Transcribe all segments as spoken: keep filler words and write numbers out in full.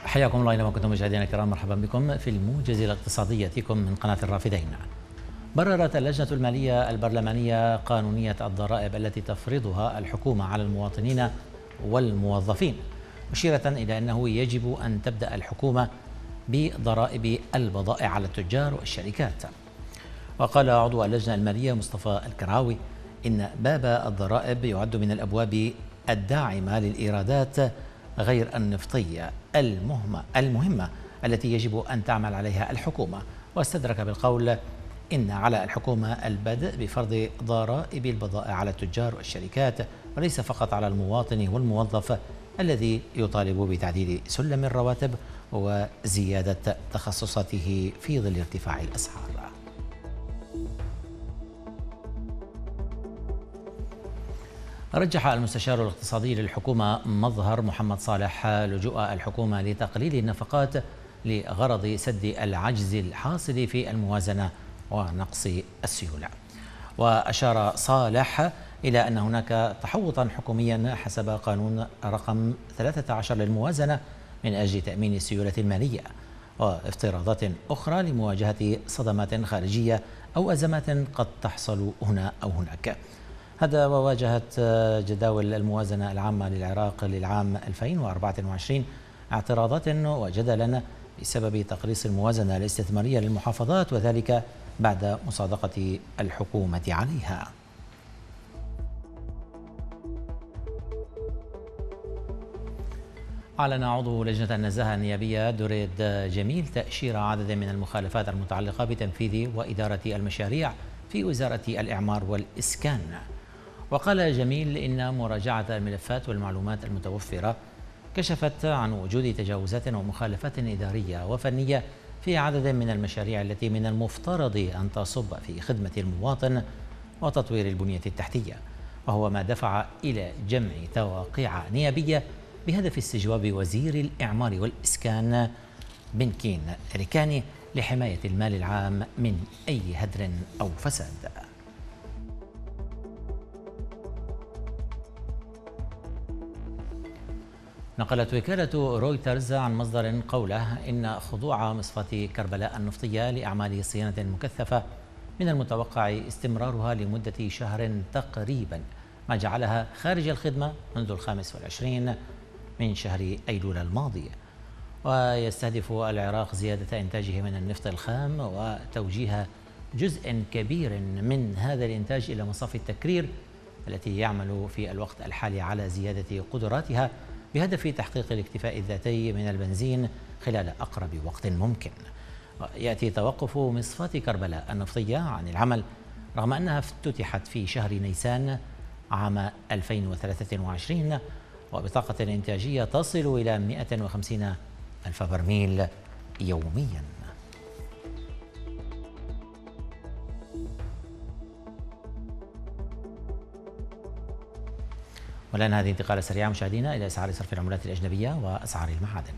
حياكم الله اينما كنتم مشاهدينا الكرام، مرحبا بكم في الموجز الاقتصادي ياتيكم من قناه الرافدين. بررت اللجنه الماليه البرلمانيه قانونيه الضرائب التي تفرضها الحكومه على المواطنين والموظفين، مشيره الى انه يجب ان تبدا الحكومه بضرائب البضائع على التجار والشركات. وقال عضو اللجنه الماليه مصطفى الكراوي ان باب الضرائب يعد من الابواب الداعمه للايرادات غير النفطية المهمة المهمة التي يجب أن تعمل عليها الحكومة. واستدرك بالقول إن على الحكومة البدء بفرض ضرائب البضائع على التجار والشركات، وليس فقط على المواطن والموظف الذي يطالب بتعديل سلم الرواتب وزيادة تخصصاته في ظل ارتفاع الأسعار. رجح المستشار الاقتصادي للحكومة مظهر محمد صالح لجوء الحكومة لتقليل النفقات لغرض سد العجز الحاصل في الموازنة ونقص السيولة. وأشار صالح إلى أن هناك تحوطا حكوميا حسب قانون رقم ثلاثة عشر للموازنة من أجل تأمين السيولة المالية، وافتراضات أخرى لمواجهة صدمات خارجية أو أزمات قد تحصل هنا أو هناك. هذا وواجهت جداول الموازنة العامة للعراق للعام ألفين وأربعة وعشرين اعتراضات وجدلا بسبب تقليص الموازنة الاستثمارية للمحافظات، وذلك بعد مصادقة الحكومة عليها. أعلن عضو لجنة النزاهة النيابية دريد جميل تأشير عدد من المخالفات المتعلقة بتنفيذ وإدارة المشاريع في وزارة الإعمار والإسكان. وقال جميل إن مراجعة الملفات والمعلومات المتوفرة كشفت عن وجود تجاوزات ومخالفات إدارية وفنية في عدد من المشاريع التي من المفترض أن تصب في خدمة المواطن وتطوير البنية التحتية، وهو ما دفع إلى جمع تواقيع نيابية بهدف استجواب وزير الإعمار والإسكان بنكين ريكاني لحماية المال العام من أي هدر أو فساد. نقلت وكالة رويترز عن مصدر قوله إن خضوع مصفاة كربلاء النفطية لأعمال صيانة مكثفة من المتوقع استمرارها لمدة شهر تقريبا، ما جعلها خارج الخدمة منذ الخامس والعشرين من شهر أيلول الماضي. ويستهدف العراق زيادة إنتاجه من النفط الخام وتوجيه جزء كبير من هذا الإنتاج إلى مصافي التكرير التي يعمل في الوقت الحالي على زيادة قدراتها بهدف تحقيق الاكتفاء الذاتي من البنزين خلال أقرب وقت ممكن. يأتي توقف مصفاة كربلاء النفطية عن العمل رغم أنها افتتحت في شهر نيسان عام ألفين وثلاثة وعشرين وبطاقة إنتاجية تصل إلى مئة وخمسين ألف برميل يوميا. والآن هذه انتقالة سريعة مشاهدينا إلى أسعار صرف العملات الأجنبية وأسعار المعادن.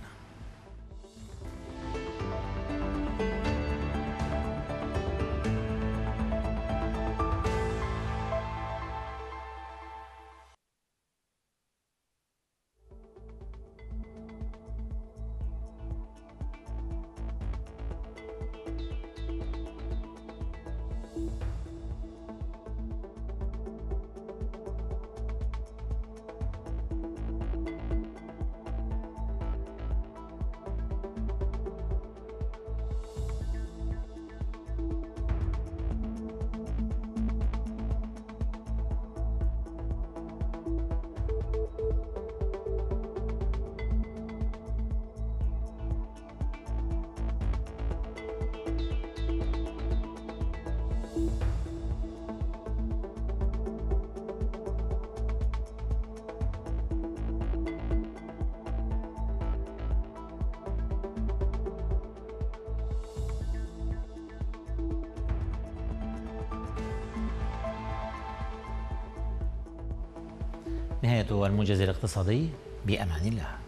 نهاية الموجز الاقتصادي، بأمان الله.